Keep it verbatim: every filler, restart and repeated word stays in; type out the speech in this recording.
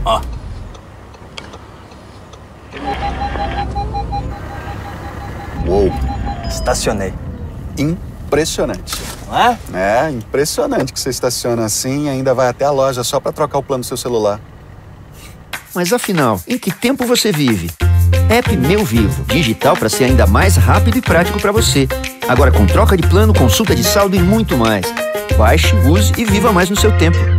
Ó. Uou. Estacionei. Impressionante. Não é? É, impressionante que você estaciona assim e ainda vai até a loja só pra trocar o plano do seu celular. Mas afinal, em que tempo você vive? App Meu Vivo, digital para ser ainda mais rápido e prático para você. Agora com troca de plano, consulta de saldo e muito mais. Baixe, use e viva mais no seu tempo.